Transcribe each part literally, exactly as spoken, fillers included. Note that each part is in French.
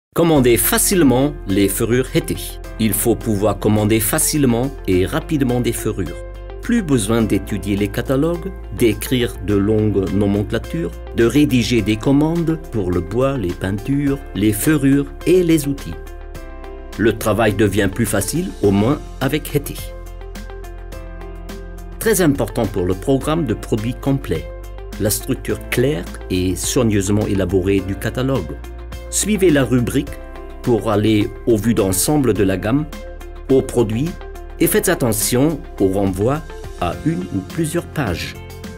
Commander facilement les ferrures Heti. Il faut pouvoir commander facilement et rapidement des ferrures. Plus besoin d'étudier les catalogues, d'écrire de longues nomenclatures, de rédiger des commandes pour le bois, les peintures, les ferrures et les outils. Le travail devient plus facile, au moins avec Heti. Très important pour le programme de produits complet, la structure claire et soigneusement élaborée du catalogue. Suivez la rubrique pour aller au vu d'ensemble de la gamme, aux produits et faites attention au renvoi à une ou plusieurs pages.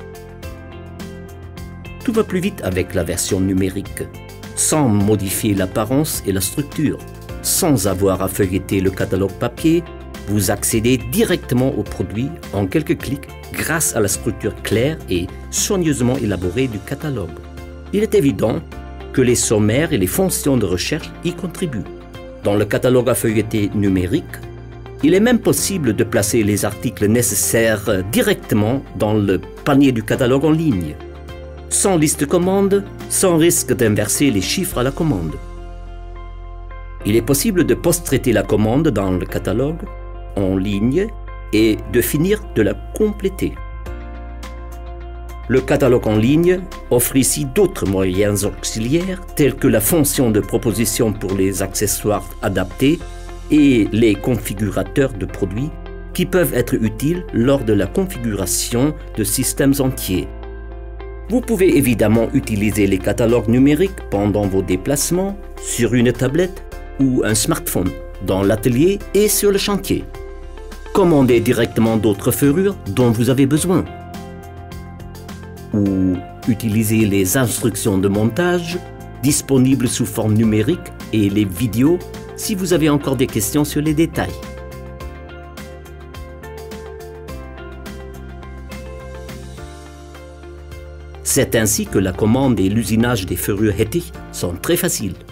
Tout va plus vite avec la version numérique, sans modifier l'apparence et la structure. Sans avoir à feuilleter le catalogue papier, vous accédez directement au produit en quelques clics grâce à la structure claire et soigneusement élaborée du catalogue. Il est évident que les sommaires et les fonctions de recherche y contribuent. Dans le catalogue à feuilleter numérique, il est même possible de placer les articles nécessaires directement dans le panier du catalogue en ligne, sans liste commande, sans risque d'inverser les chiffres à la commande. Il est possible de post-traiter la commande dans le catalogue en ligne et de finir de la compléter. Le catalogue en ligne offre ici d'autres moyens auxiliaires tels que la fonction de proposition pour les accessoires adaptés et les configurateurs de produits qui peuvent être utiles lors de la configuration de systèmes entiers. Vous pouvez évidemment utiliser les catalogues numériques pendant vos déplacements sur une tablette ou un smartphone, dans l'atelier et sur le chantier. Commandez directement d'autres ferrures dont vous avez besoin. Ou utilisez les instructions de montage disponibles sous forme numérique et les vidéos si vous avez encore des questions sur les détails. C'est ainsi que la commande et l'usinage des ferrures Heti sont très faciles.